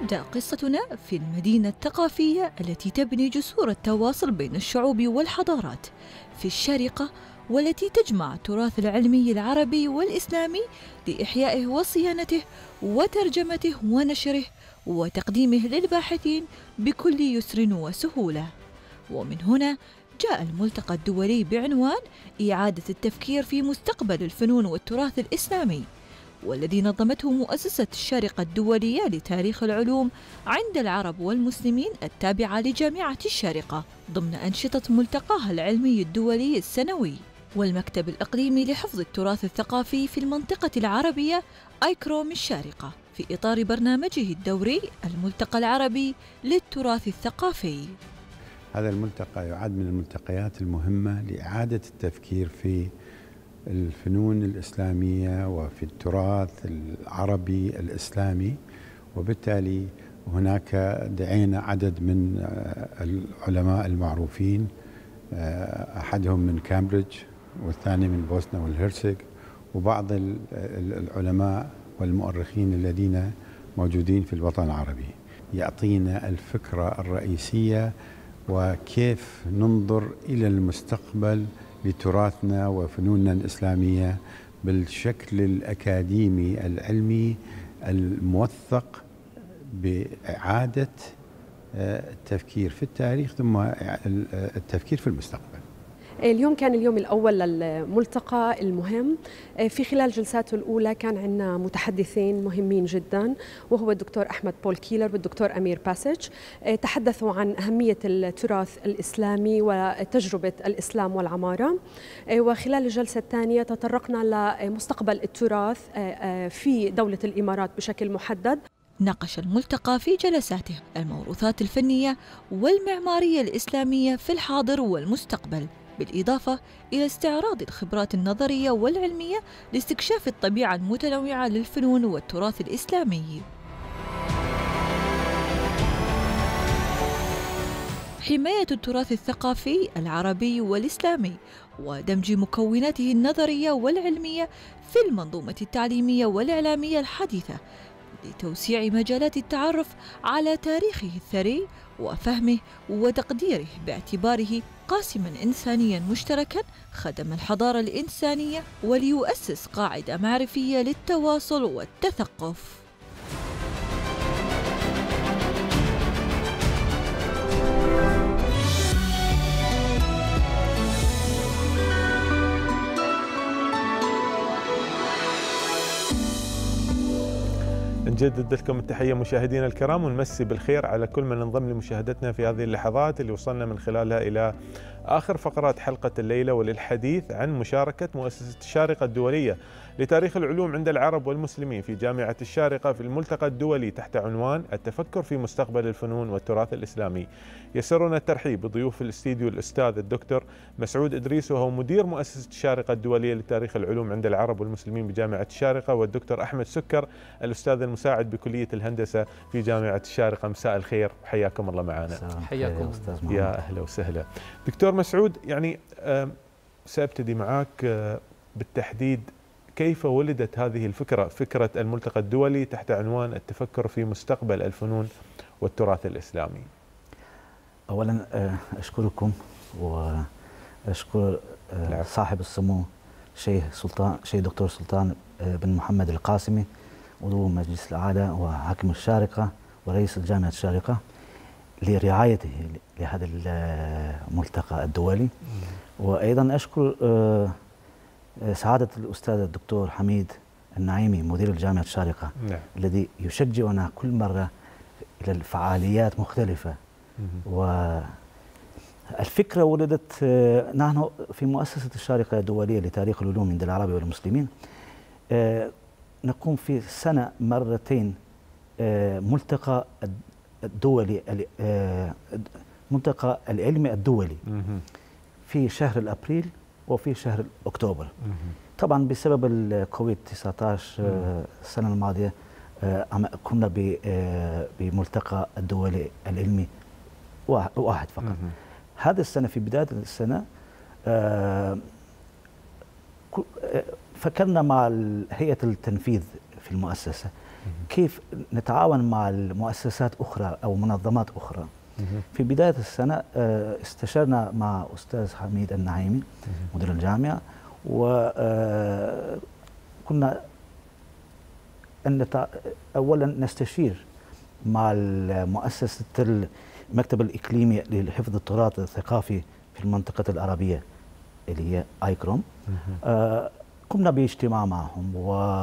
تبدأ قصتنا في المدينة الثقافية التي تبني جسور التواصل بين الشعوب والحضارات في الشارقة، والتي تجمع التراث العلمي العربي والإسلامي لإحيائه وصيانته وترجمته ونشره وتقديمه للباحثين بكل يسر وسهولة. ومن هنا جاء الملتقى الدولي بعنوان إعادة التفكير في مستقبل الفنون والتراث الإسلامي، والذي نظمته مؤسسة الشارقة الدولية لتاريخ العلوم عند العرب والمسلمين التابعة لجامعة الشارقة ضمن أنشطة ملتقاها العلمي الدولي السنوي، والمكتب الإقليمي لحفظ التراث الثقافي في المنطقة العربية آيكروم الشارقة في إطار برنامجه الدوري الملتقى العربي للتراث الثقافي. هذا الملتقى يعد من الملتقيات المهمة لإعادة التفكير في الفنون الإسلامية وفي التراث العربي الإسلامي، وبالتالي هناك دعينا عدد من العلماء المعروفين، أحدهم من كامبريدج والثاني من بوسنا والهرسك، وبعض العلماء والمؤرخين الذين موجودين في الوطن العربي، يعطينا الفكرة الرئيسية وكيف ننظر إلى المستقبل لتراثنا وفنوننا الإسلامية بالشكل الأكاديمي العلمي الموثق بإعادة التفكير في التاريخ ثم التفكير في المستقبل. اليوم كان اليوم الأول للملتقى المهم. في خلال جلساته الأولى كان عندنا متحدثين مهمين جدا، وهو الدكتور أحمد بول كيلر والدكتور أمير باسج. تحدثوا عن أهمية التراث الإسلامي وتجربة الإسلام والعمارة. وخلال الجلسة الثانية تطرقنا لمستقبل التراث في دولة الإمارات بشكل محدد. ناقش الملتقى في جلساته الموروثات الفنية والمعمارية الإسلامية في الحاضر والمستقبل، بالإضافة إلى استعراض الخبرات النظرية والعلمية لاستكشاف الطبيعة المتنوعة للفنون والتراث الإسلامي. حماية التراث الثقافي العربي والإسلامي ودمج مكوناته النظرية والعلمية في المنظومة التعليمية والإعلامية الحديثة لتوسيع مجالات التعرف على تاريخه الثري وفهمه وتقديره باعتباره قاسماً إنسانياً مشتركاً خدم الحضارة الإنسانية وليؤسس قاعدة معرفية للتواصل والتثقف. نجدد لكم التحية مشاهدينا الكرام، ونمسي بالخير على كل من انضم لمشاهدتنا في هذه اللحظات اللي وصلنا من خلالها إلى آخر فقرات حلقة الليلة، وللحديث عن مشاركة مؤسسة الشارقة الدولية لتاريخ العلوم عند العرب والمسلمين في جامعة الشارقة في الملتقى الدولي تحت عنوان التفكر في مستقبل الفنون والتراث الإسلامي. يسرنا الترحيب بضيوف الاستديو الأستاذ الدكتور مسعود إدريس وهو مدير مؤسسة الشارقة الدولية لتاريخ العلوم عند العرب والمسلمين بجامعة الشارقة، والدكتور أحمد سكر الأستاذ المساعد بكلية الهندسة في جامعة الشارقة. مساء الخير وحياكم الله معنا. حياكم أستاذ. يا أهلا وسهلا. دكتور مسعود، يعني سأبتدي معك بالتحديد، كيف ولدت هذه الفكرة، فكرة الملتقى الدولي تحت عنوان التفكر في مستقبل الفنون والتراث الإسلامي؟ أولا أشكركم وأشكر صاحب السمو شيخ دكتور سلطان بن محمد القاسمي عضو مجلس الأعلى وحاكم الشارقة ورئيس جامعة الشارقة لرعايته لهذا الملتقى الدولي. وأيضا أشكر سعادة الأستاذ الدكتور حميد النعيمي مدير الجامعة الشارقة الذي يشجعنا كل مرة إلى الفعاليات مختلفة. والفكرة ولدت نحن في مؤسسة الشارقة الدولية لتاريخ العلوم عند العرب والمسلمين نقوم في السنة مرتين ملتقى الدولي ملتقى العلمي الدولي في شهر الأبريل وفي شهر أكتوبر. طبعا بسبب الكوفيد 19 السنة الماضية كنا بملتقى الدولي العلمي واحد فقط. هذه السنة في بداية السنة فكرنا مع هيئة التنفيذ في المؤسسة، كيف نتعاون مع المؤسسات أخرى أو منظمات أخرى. في بداية السنة استشرنا مع أستاذ حميد النعيمي مدير الجامعة، وكنا أولا نستشير مع مؤسسة المكتب الإقليمي لحفظ التراث الثقافي في المنطقة العربية اللي هي آيكروم. قمنا باجتماع معهم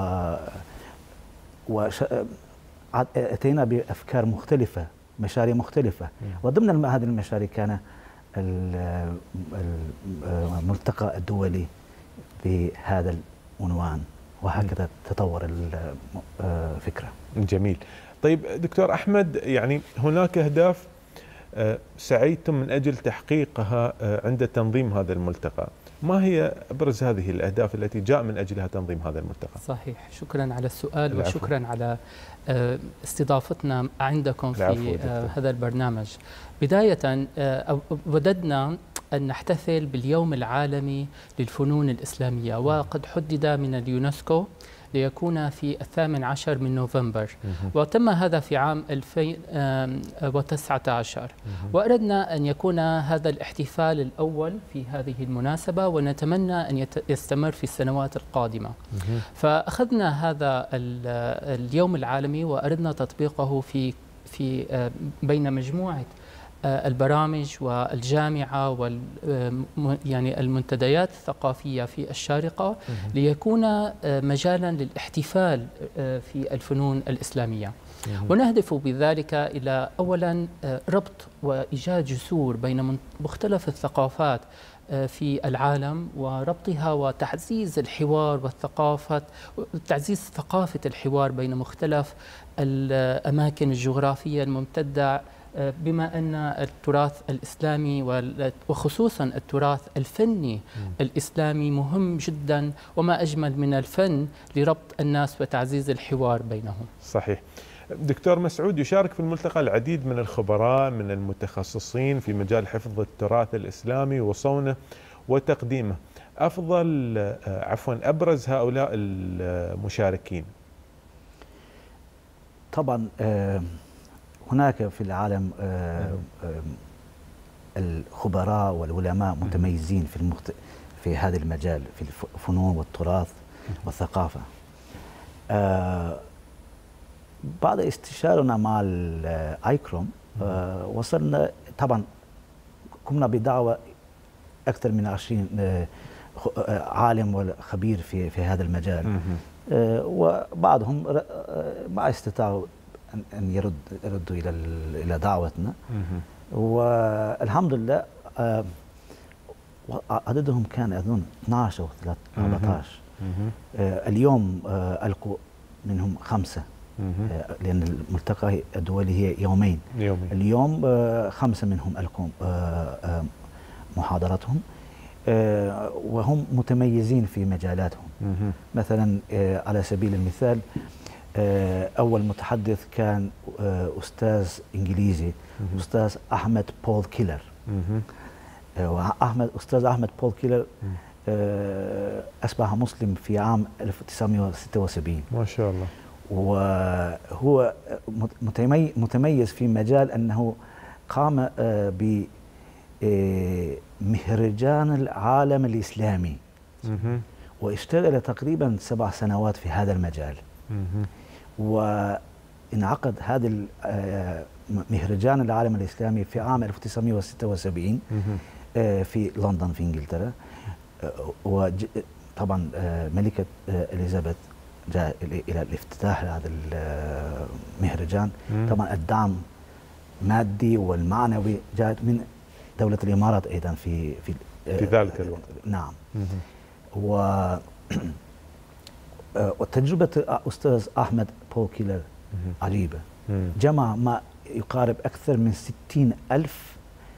وأتينا بأفكار مختلفة، مشاريع مختلفة، وضمن هذه المشاريع كان الملتقى الدولي بهذا العنوان، وهكذا تطور الفكرة. جميل. طيب دكتور أحمد، يعني هناك أهداف سعيتم من أجل تحقيقها عند تنظيم هذا الملتقى، ما هي أبرز هذه الأهداف التي جاء من أجلها تنظيم هذا الملتقى؟ صحيح، شكرا على السؤال. العفو. وشكرا على استضافتنا عندكم في هذا البرنامج. بداية وددنا أن نحتفل باليوم العالمي للفنون الإسلامية، وقد حدد من اليونسكو ليكون في 18 من نوفمبر، وتم هذا في عام 2019. وأردنا أن يكون هذا الاحتفال الأول في هذه المناسبة، ونتمنى أن يستمر في السنوات القادمة. فأخذنا هذا اليوم العالمي وأردنا تطبيقه في بين مجموعة البرامج والجامعة يعني المنتديات الثقافية في الشارقة، ليكون مجالا للاحتفال في الفنون الإسلامية. ونهدف بذلك إلى أولا ربط وإيجاد جسور بين مختلف الثقافات في العالم، وربطها وتعزيز الحوار والثقافة، تعزيز ثقافة الحوار بين مختلف الأماكن الجغرافية الممتدة، بما أن التراث الإسلامي وخصوصا التراث الفني الإسلامي مهم جدا، وما أجمل من الفن لربط الناس وتعزيز الحوار بينهم. صحيح. دكتور مسعود، يشارك في الملتقى العديد من الخبراء من المتخصصين في مجال حفظ التراث الإسلامي وصونه وتقديمه. أبرز هؤلاء المشاركين؟ طبعا هناك في العالم الخبراء والعلماء متميزين في هذا المجال، في الفنون والتراث والثقافة. بعد استشارنا مع الآيكروم وصلنا، طبعا قمنا بدعوة أكثر من 20 عالم وخبير في هذا المجال، وبعضهم ما استطاعوا أن يردوا إلى دعوتنا، والحمد لله عددهم كان أظن 12 أو 13. اليوم ألقوا منهم 5، لأن الملتقى الدولي هي يومين. اليوم 5 منهم ألقوا محاضراتهم، وهم متميزين في مجالاتهم. مثلا على سبيل المثال، أول متحدث كان أستاذ إنجليزي، أستاذ أحمد بول كيلر. أستاذ أحمد بول كيلر أصبح مسلم في عام 1976. ما شاء الله. وهو متميز في مجال أنه قام بمهرجان العالم الإسلامي، واشتغل تقريبا 7 سنوات في هذا المجال. وانعقد هذا مهرجان العالم الإسلامي في عام 1976 في لندن في إنجلترا. وطبعا ملكة إليزابيث جاء إلى الافتتاح هذا المهرجان. طبعا الدعم المادي والمعنوي جاء من دولة الإمارات أيضا في ذلك الوقت. نعم. وتجربة أستاذ أحمد بول كيلر عجيبة. جمع ما يقارب أكثر من 60,000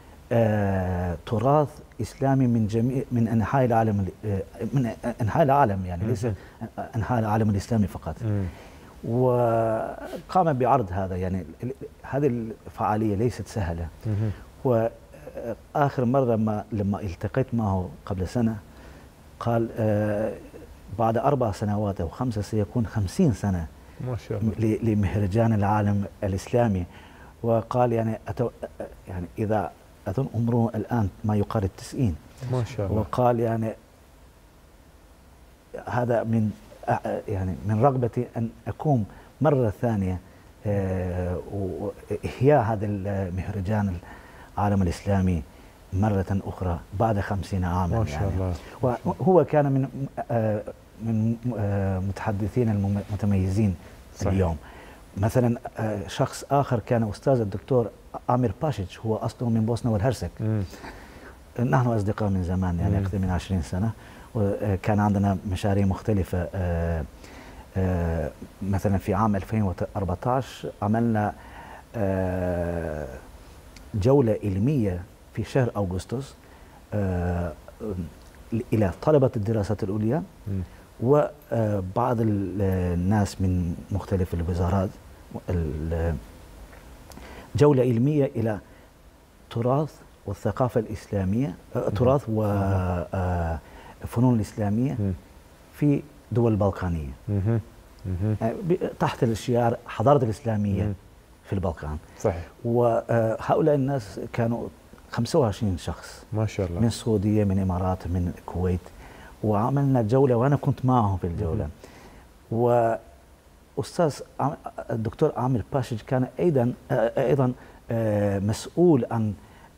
تراث إسلامي من أنحاء العالم، يعني ليس أنحاء العالم الإسلامي فقط. وقام بعرض هذا، يعني هذه الفعالية ليست سهلة. وآخر مرة لما التقيت معه قبل سنة قال بعد 4 سنوات أو 5 سيكون 50 سنة ما شاء الله لمهرجان العالم الإسلامي. وقال يعني يعني إذا أظن عمره الآن ما يقارب 90. ما شاء الله. وقال يعني هذا من رغبتي أن أقوم مرة ثانية وإحياء هذا المهرجان العالم الإسلامي مرة أخرى بعد 50 عاما. ما شاء الله. وهو كان من متحدثين المتميزين. صحيح. اليوم مثلا شخص آخر كان أستاذ الدكتور آمير باشيتش، هو أصله من بوسنا والهرسك. نحن أصدقاء من زمان يعني أكثر من 20 سنة، وكان عندنا مشاريع مختلفة. مثلا في عام 2014 عملنا جولة علمية في شهر أغسطس إلى طلبة الدراسات العليا وبعض الناس من مختلف الوزارات، جولة علمية إلى تراث والثقافة الإسلامية، تراث وفنون الإسلامية في دول البلقانية تحت الشعار حضارة الإسلامية في البلقان. صحيح. وهؤلاء الناس كانوا 25 شخص ما شاء الله، من السعودية، من الإمارات، من الكويت، وعملنا جولة وأنا كنت معهم في الجولة. وأستاذ الدكتور عامر باشيج كان أيضا مسؤول عن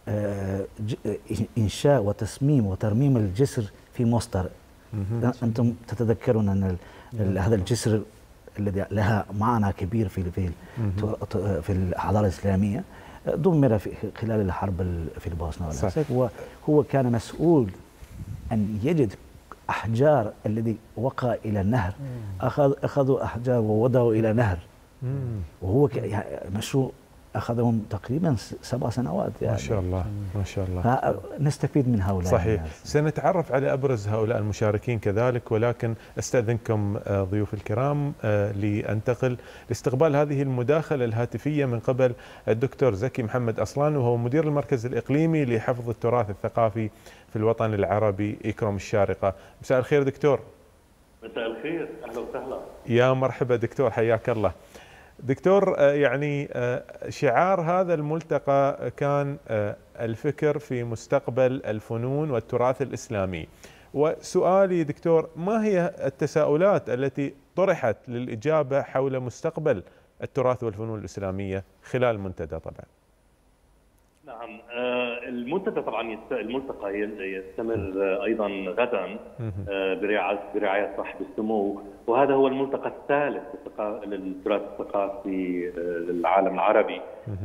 إنشاء وتصميم وترميم الجسر في مصدر. أنتم تتذكرون أن هذا الجسر الذي لها معنى كبير في الحضارة الإسلامية دمر خلال الحرب في البوسنة والهرسك، وهو كان مسؤول أن يجد أحجار الذي وقع إلى النهر. أخذوا أحجار ووضعوا إلى نهر، وهو مشروع أخذهم تقريبا 7 سنوات يعني. ما شاء الله ما شاء الله. نستفيد من هؤلاء. صحيح. سنتعرف على أبرز هؤلاء المشاركين كذلك، ولكن استأذنكم ضيوف الكرام لأنتقل لاستقبال هذه المداخلة الهاتفية من قبل الدكتور زكي محمد أسلان، وهو مدير المركز الإقليمي لحفظ التراث الثقافي في الوطن العربي إكرم الشارقة. مساء الخير دكتور. مساء الخير، أهلا وسهلا. يا مرحبا دكتور، حياك الله. دكتور، يعني شعار هذا الملتقى كان الفكر في مستقبل الفنون والتراث الإسلامي، وسؤالي دكتور، ما هي التساؤلات التي طرحت للإجابة حول مستقبل التراث والفنون الإسلامية خلال المنتدى؟ طبعا نعم، المنتدى طبعا الملتقى يستمر ايضا غدا برعايه صاحب السمو، وهذا هو الملتقى الثالث للتراث الثقافي للعالم العربي.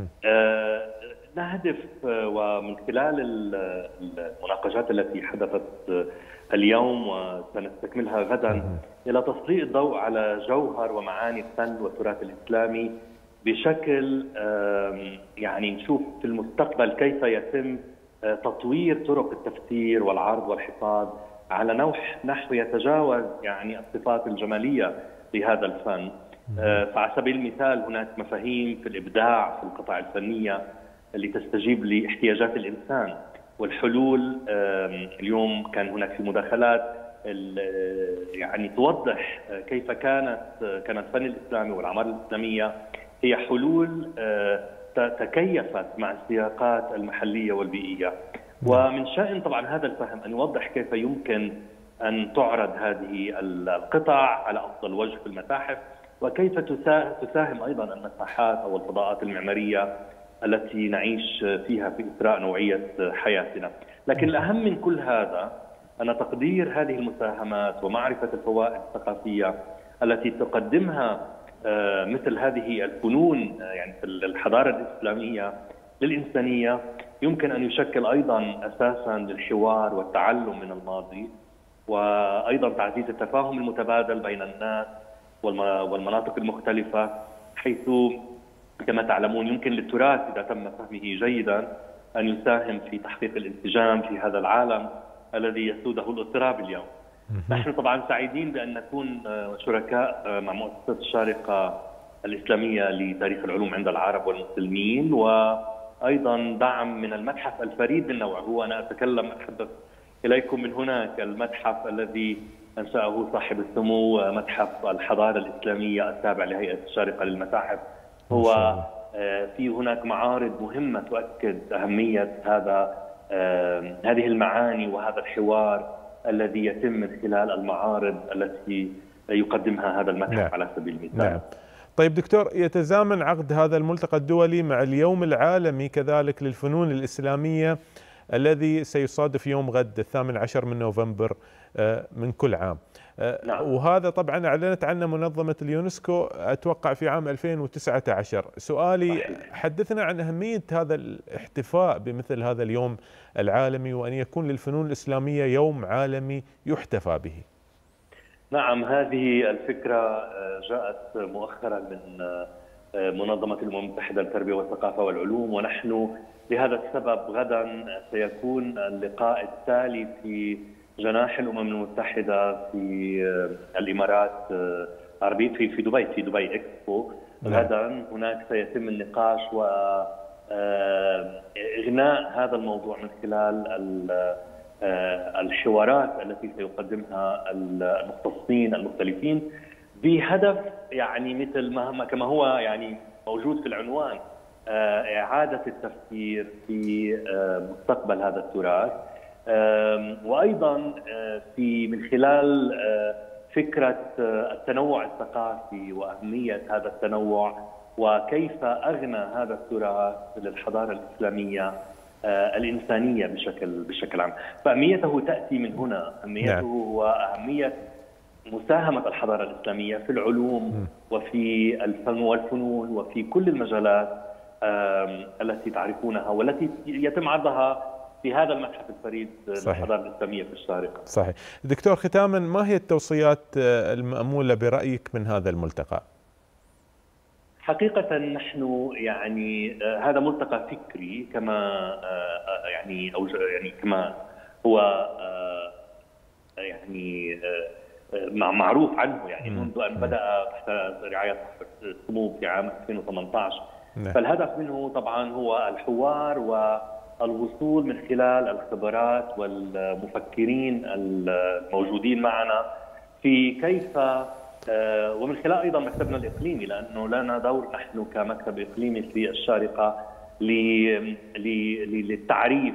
نهدف ومن خلال المناقشات التي حدثت اليوم وسنستكملها غدا الى تسليط الضوء على جوهر ومعاني الفن والتراث الاسلامي بشكل يعني نشوف في المستقبل كيف يتم تطوير طرق التفسير والعرض والحفاظ على نحو يتجاوز يعني الصفات الجمالية لهذا الفن. فعلى سبيل المثال هناك مفاهيم في الإبداع في القطع الفنية اللي تستجيب لاحتياجات الإنسان والحلول. اليوم كان هناك في مداخلات يعني توضح كيف كان الفن الإسلامي والأعمال الإسلامية هي حلول تكيفت مع السياقات المحلية والبيئية. ومن شأن طبعا هذا الفهم أن يوضح كيف يمكن أن تعرض هذه القطع على أفضل وجه في المتاحف، وكيف تساهم أيضا المساحات أو الفضاءات المعمارية التي نعيش فيها في إثراء نوعية حياتنا. لكن الأهم من كل هذا أن تقدير هذه المساهمات ومعرفة الفوائد الثقافية التي تقدمها مثل هذه الفنون يعني في الحضارة الإسلامية للإنسانية يمكن أن يشكل أيضا أساسا للحوار والتعلم من الماضي، وأيضا تعزيز التفاهم المتبادل بين الناس والمناطق المختلفة، حيث كما تعلمون يمكن للتراث إذا تم فهمه جيدا أن يساهم في تحقيق الانسجام في هذا العالم الذي يسوده الاضطراب اليوم. نحن طبعا سعيدين بأن نكون شركاء مع مؤسسة الشارقة الإسلامية لتاريخ العلوم عند العرب والمسلمين، وأيضا دعم من المتحف الفريد من نوعه. أنا أتحدث إليكم من هناك، المتحف الذي أنشأه صاحب السمو متحف الحضارة الإسلامية التابع لهيئة الشارقة للمتاحف. هو في هناك معارض مهمة تؤكد أهمية هذه المعاني وهذا الحوار الذي يتم من خلال المعارض التي يقدمها هذا المتحف على سبيل المثال. طيب دكتور، يتزامن عقد هذا الملتقى الدولي مع اليوم العالمي كذلك للفنون الإسلامية الذي سيصادف يوم غد 18 من نوفمبر من كل عام. وهذا طبعا أعلنت عنه منظمة اليونسكو أتوقع في عام 2019. سؤالي، حدثنا عن أهمية هذا الاحتفاء بمثل هذا اليوم العالمي، وأن يكون للفنون الإسلامية يوم عالمي يحتفى به. نعم، هذه الفكرة جاءت مؤخرا من منظمة الأمم المتحدة للتربية والثقافة والعلوم، ونحن لهذا السبب غدا سيكون اللقاء التالي في جناح الأمم المتحدة في الإمارات العربية في دبي إكسبو. غدا هناك سيتم النقاش وإغناء هذا الموضوع من خلال الحوارات التي سيقدمها المختصين المختلفين بهدف يعني مثل ما كما هو يعني موجود في العنوان، إعادة التفكير في مستقبل هذا التراث، وأيضا من خلال فكرة التنوع الثقافي وأهمية هذا التنوع وكيف أغنى هذا التراث للحضارة الإسلامية الإنسانية بشكل عام. فأهميته تأتي من هنا، أهميته هو أهمية مساهمة الحضارة الإسلامية في العلوم وفي الفن والفنون وفي كل المجالات التي تعرفونها والتي يتم عرضها في هذا المتحف الفريد للحضارة الإسلامية في الشارقة. صحيح. دكتور، ختاما، ما هي التوصيات المأمولة برأيك من هذا الملتقى؟ حقيقة نحن يعني هذا ملتقى فكري كما كما هو معروف عنه يعني منذ أن بدأ تحت رعاية السمو في عام 2018. فالهدف منه طبعا هو الحوار والوصول من خلال الخبرات والمفكرين الموجودين معنا في كيف ومن خلال ايضا مكتبنا الاقليمي، لانه لنا دور نحن كمكتب اقليمي في الشارقه للتعريف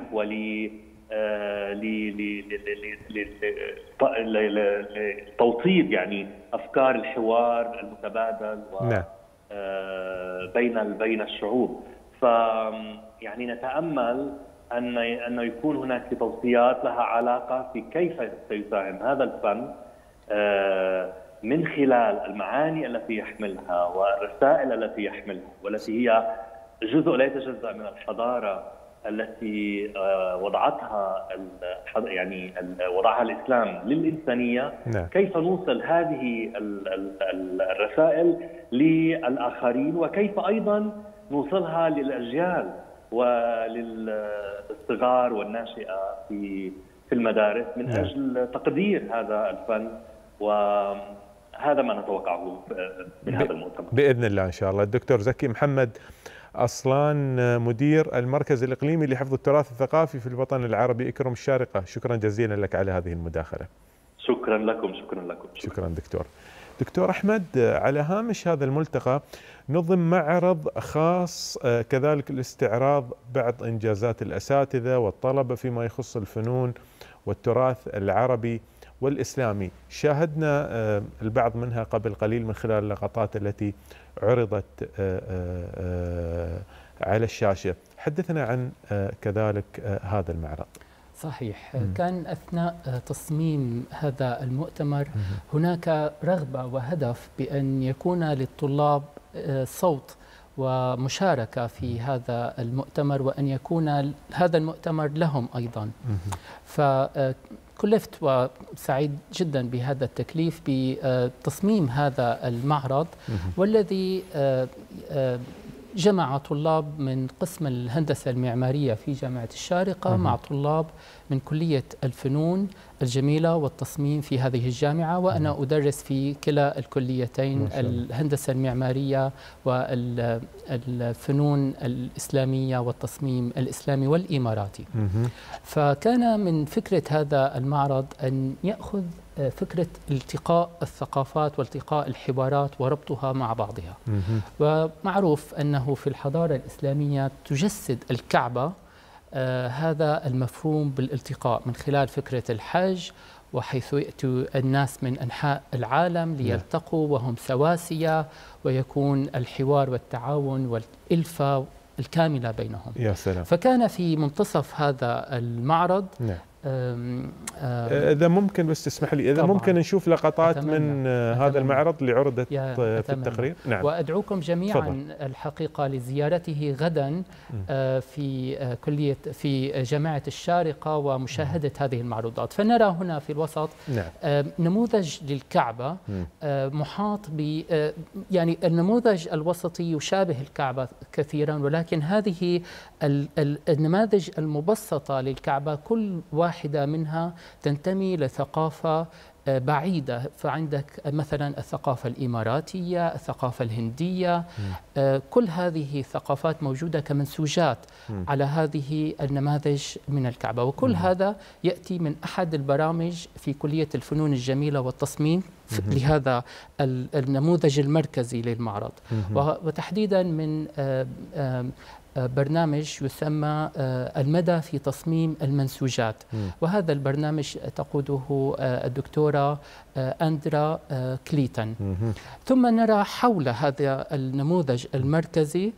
لتوطيد يعني افكار الحوار المتبادل بين الشعوب. فيعني نتامل ان يكون هناك توصيات لها علاقه في كيف سيساهم هذا الفن من خلال المعاني التي يحملها والرسائل التي يحملها، والتي هي جزء لا يتجزأ من الحضارة التي وضعها وضعها الإسلام للإنسانية. كيف نوصل هذه الرسائل للآخرين، وكيف أيضا نوصلها للأجيال وللصغار والناشئة في المدارس من أجل تقدير هذا الفن. وهذا ما نتوقعه من هذا المؤتمر بإذن الله إن شاء الله. الدكتور زكي محمد أصلان، مدير المركز الإقليمي لحفظ التراث الثقافي في الوطن العربي إكرم الشارقة، شكرا جزيلا لك على هذه المداخلة. شكرا لكم. شكرا دكتور أحمد. على هامش هذا الملتقى نظم معرض خاص كذلك لاستعراض بعض إنجازات الأساتذة والطلبة فيما يخص الفنون والتراث العربي والإسلامي. شاهدنا البعض منها قبل قليل من خلال اللقطات التي عرضت على الشاشة. حدثنا عن كذلك هذا المعرض. صحيح، كان أثناء تصميم هذا المؤتمر هناك رغبة وهدف بأن يكون للطلاب صوت ومشاركة في هذا المؤتمر، وأن يكون هذا المؤتمر لهم أيضا. كلفت وسعيد جدا بهذا التكليف بتصميم هذا المعرض، والذي جمع طلاب من قسم الهندسة المعمارية في جامعة الشارقة مع طلاب من كلية الفنون الجميلة والتصميم في هذه الجامعة، وأنا أدرس في كلا الكليتين، الهندسة المعمارية والفنون الإسلامية والتصميم الإسلامي والإماراتي. فكان من فكرة هذا المعرض أن يأخذ فكرة التقاء الثقافات والتقاء الحوارات وربطها مع بعضها. ومعروف أنه في الحضارة الإسلامية تجسد الكعبة هذا المفهوم بالالتقاء من خلال فكرة الحج، وحيث يأتي الناس من أنحاء العالم ليلتقوا وهم سواسية، ويكون الحوار والتعاون والإلفة الكاملة بينهم. يا سلام. فكان في منتصف هذا المعرض إذا ممكن بس تسمح لي، إذا ممكن نشوف لقطات من هذا المعرض اللي عرضت في التقرير. نعم. وأدعوكم جميعا الحقيقة لزيارته غدا في جامعة الشارقة ومشاهدة هذه المعروضات. فنرى هنا في الوسط نموذج للكعبة محاط ب يعني النموذج الوسطي يشابه الكعبة كثيرا، ولكن هذه النماذج المبسطة للكعبة كل واحدة منها تنتمي لثقافة بعيدة. فعندك مثلا الثقافة الإماراتية، الثقافة الهندية، كل هذه الثقافات موجودة كمنسوجات على هذه النماذج من الكعبة. وكل هذا يأتي من أحد البرامج في كلية الفنون الجميلة والتصميم لهذا النموذج المركزي للمعرض، وتحديدا من برنامج يسمى المدى في تصميم المنسوجات. وهذا البرنامج تقوده الدكتورة أندرا كليتن. ثم نرى حول هذا النموذج المركزي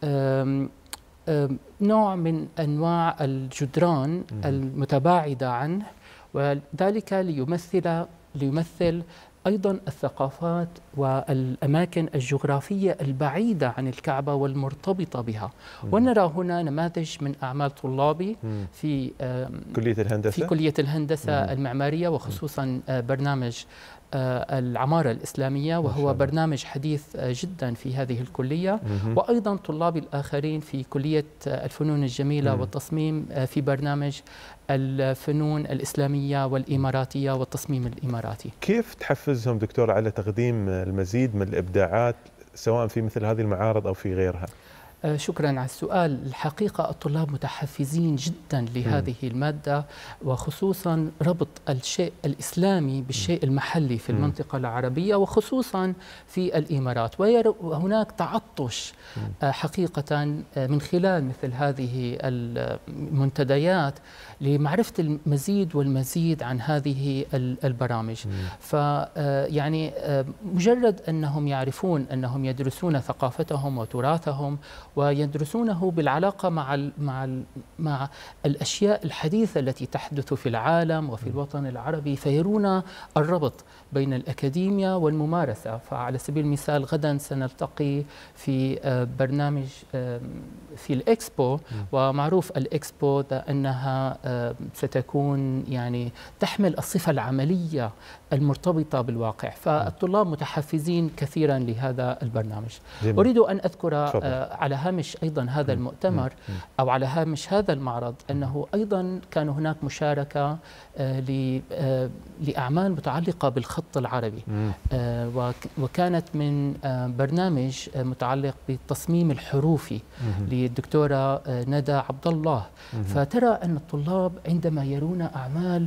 نوع من أنواع الجدران المتباعدة عنه، وذلك ليمثل أيضا الثقافات والأماكن الجغرافية البعيدة عن الكعبة والمرتبطة بها. ونرى هنا نماذج من أعمال طلابي في كلية الهندسة المعمارية، وخصوصا برنامج العمارة الإسلامية، وهو برنامج حديث جدا في هذه الكلية. وأيضا طلاب الآخرين في كلية الفنون الجميلة والتصميم في برنامج الفنون الإسلامية والإماراتية والتصميم الإماراتي. كيف تحفزهم دكتور على تقديم المزيد من الإبداعات سواء في مثل هذه المعارض أو في غيرها؟ شكرا على السؤال. الحقيقة الطلاب متحفزين جدا لهذه المادة، وخصوصا ربط الشيء الإسلامي بالشيء المحلي في المنطقة العربية وخصوصا في الإمارات. وهناك تعطش حقيقة من خلال مثل هذه المنتديات لمعرفة المزيد والمزيد عن هذه البرامج. فيعني مجرد أنهم يعرفون أنهم يدرسون ثقافتهم وتراثهم ويدرسونه بالعلاقة مع الأشياء الحديثة التي تحدث في العالم وفي الوطن العربي، فيرون الربط بين الأكاديمية والممارسة. فعلى سبيل المثال غدا سنلتقي في برنامج في الإكسبو، ومعروف الإكسبو أنها ستكون يعني تحمل الصفة العملية المرتبطة بالواقع. فالطلاب متحفزين كثيرا لهذا البرنامج. جميل. أريد أن أذكر على هامش أيضا هذا المؤتمر أو على هامش هذا المعرض أنه أيضا كان هناك مشاركة لأعمال متعلقة بالخط العربي، وكانت من برنامج متعلق بالتصميم الحروفي للدكتورة ندى عبد الله. فترى أن الطلاب عندما يرون أعمال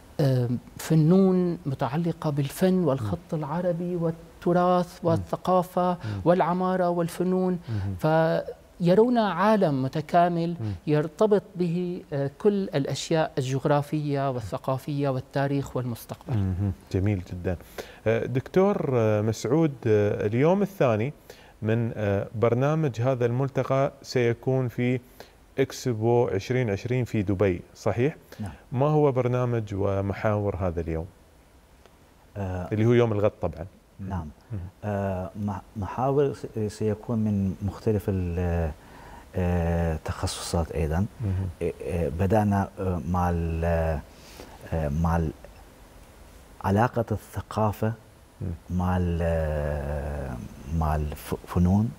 فنون متعلقة بالفن والخط العربي والتراث والثقافة والعمارة والفنون، فيرون عالم متكامل يرتبط به كل الأشياء الجغرافية والثقافية والتاريخ والمستقبل. جميل جدا. دكتور مسعود، اليوم الثاني من برنامج هذا الملتقى سيكون في إكسبو 2020 في دبي، صحيح؟ نعم. ما هو برنامج ومحاور هذا اليوم؟ اللي هو يوم الغد طبعا. نعم. محاور سيكون من مختلف التخصصات أيضا. بدأنا مع علاقة الثقافة مع الفنون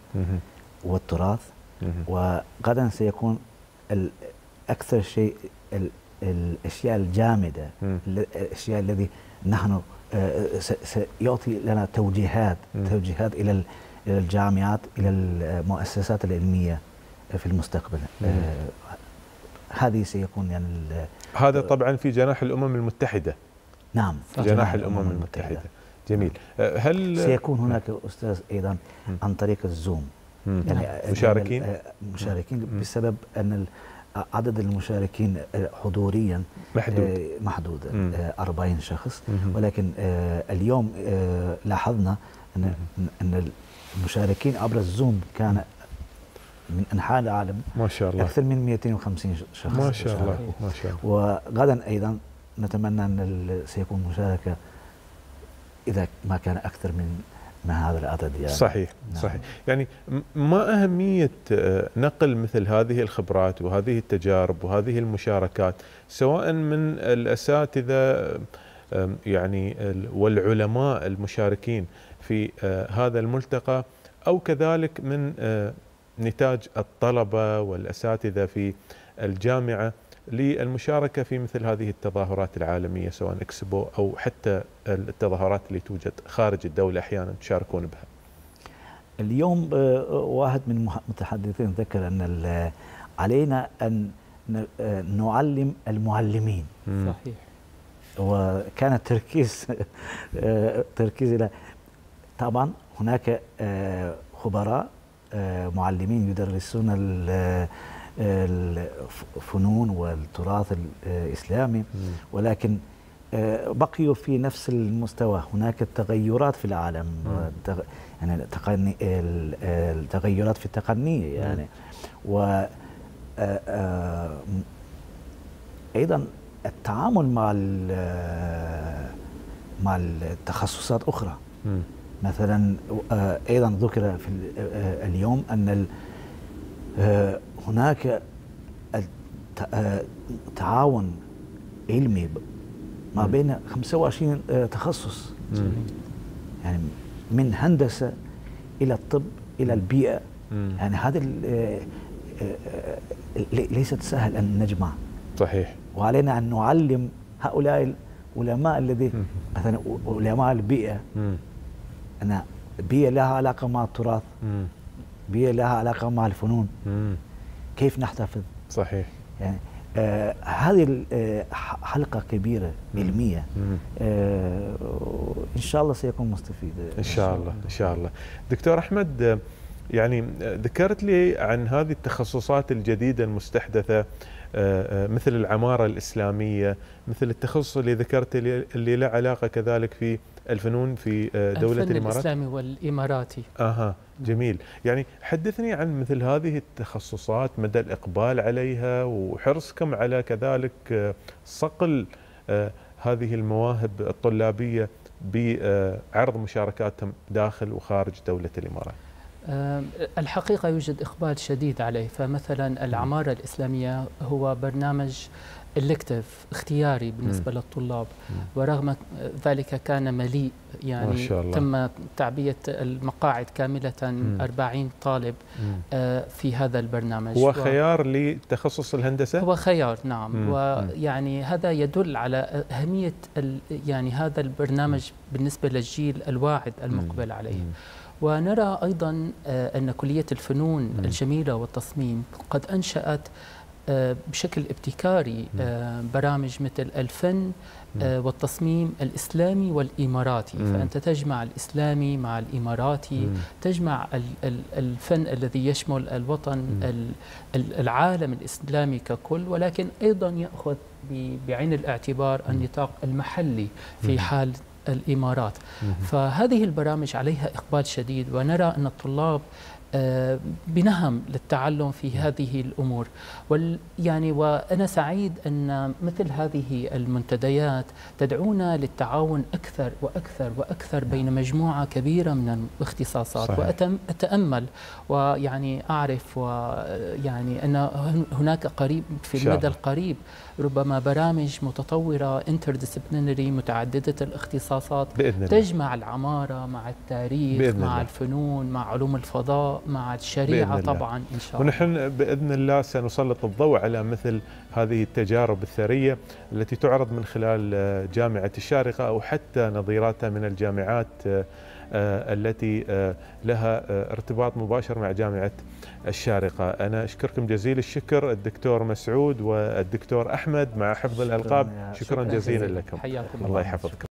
والتراث، وغدا سيكون أكثر شيء الأشياء الجامدة، الأشياء الذي نحن سيعطي لنا توجيهات إلى الجامعات، إلى المؤسسات العلمية في المستقبل. هذه سيكون يعني هذا طبعا في جناح الأمم المتحدة. نعم، في جناح الأمم المتحدة. جميل. هل سيكون هناك أستاذ أيضا عن طريق الزوم يعني مشاركين بسبب أن عدد المشاركين حضوريا محدود 40 شخص، ولكن اليوم لاحظنا أن المشاركين عبر الزوم كان من أنحاء العالم ما شاء الله أكثر من 250 شخص ما شاء الله ما شاء الله. وغدا أيضا نتمنى أن سيكون مشاركة إذا ما كان أكثر من هذا العدد يعني. صحيح. نعم. صحيح. يعني ما أهمية نقل مثل هذه الخبرات وهذه التجارب وهذه المشاركات سواء من الأساتذة يعني والعلماء المشاركين في هذا الملتقى، أو كذلك من نتاج الطلبة والأساتذة في الجامعة للمشاركة في مثل هذه التظاهرات العالمية، سواء إكسبو أو حتى التظاهرات اللي توجد خارج الدولة أحيانا تشاركون بها. اليوم واحد من المتحدثين ذكر أن علينا أن نعلم المعلمين. صحيح. وكان التركيز إلى طبعا هناك خبراء معلمين يدرسون الفنون والتراث الإسلامي، ولكن بقيوا في نفس المستوى. هناك تغيرات في العالم، يعني التغيرات في التقنية يعني، و أيضا التعامل مع التخصصات أخرى. مثلا أيضا ذكر في اليوم أن هناك تعاون علمي ما بين 25 تخصص، يعني من هندسة إلى الطب إلى البيئة. يعني هذا ليست سهل أن نجمع. صحيح. وعلينا أن نعلم هؤلاء العلماء الذي مثلا علماء البيئة، أن البيئة لها علاقة مع التراث، بيئة لها علاقة مع الفنون، كيف نحتفظ. صحيح. يعني هذه حلقة كبيرة علمية، إن شاء الله سيكون مستفيد. إن شاء الله إن شاء الله. دكتور أحمد، يعني ذكرت لي عن هذه التخصصات الجديدة المستحدثة مثل العمارة الإسلامية، مثل التخصص اللي ذكرت اللي له علاقة كذلك في الفنون في دولة الفن الإمارات. الإسلامي والإماراتي. جميل. يعني حدثني عن مثل هذه التخصصات، مدى الإقبال عليها وحرصكم على كذلك صقل هذه المواهب الطلابية بعرض مشاركاتهم داخل وخارج دولة الإمارات. الحقيقة يوجد إقبال شديد عليه. فمثلا العمارة الإسلامية هو برنامج إلكتيف اختياري بالنسبة للطلاب، ورغم ذلك كان مليء، يعني تم تعبئة المقاعد كاملة 40 طالب في هذا البرنامج. هو خيار لتخصص الهندسة؟ هو خيار، نعم. ويعني هذا يدل على أهمية يعني هذا البرنامج بالنسبة للجيل الواعد المقبل عليه. ونرى أيضا أن كلية الفنون الجميلة والتصميم قد أنشأت بشكل ابتكاري برامج مثل الفن والتصميم الإسلامي والإماراتي. فأنت تجمع الإسلامي مع الإماراتي، تجمع الفن الذي يشمل الوطن العالم الإسلامي ككل، ولكن أيضا يأخذ بعين الاعتبار النطاق المحلي في حال الإمارات. فهذه البرامج عليها إقبال شديد، ونرى أن الطلاب بنهم للتعلم في هذه الأمور. يعني وأنا سعيد أن مثل هذه المنتديات تدعونا للتعاون أكثر وأكثر وأكثر بين مجموعة كبيرة من الاختصاصات. وأتأمل ويعني أعرف ويعني أن هناك قريب في المدى القريب ربما برامج متطورة interdisciplinary متعددة الاختصاصات تجمع العمارة مع التاريخ مع الفنون مع علوم الفضاء القضاء مع الشريعة طبعا إن شاء الله. ونحن بإذن الله سنسلط الضوء على مثل هذه التجارب الثرية التي تعرض من خلال جامعة الشارقة أو حتى نظيراتها من الجامعات التي لها ارتباط مباشر مع جامعة الشارقة. أنا أشكركم جزيل الشكر الدكتور مسعود والدكتور أحمد مع حفظ الألقاب. شكرا جزيلا لكم. حياكم الله يحفظكم.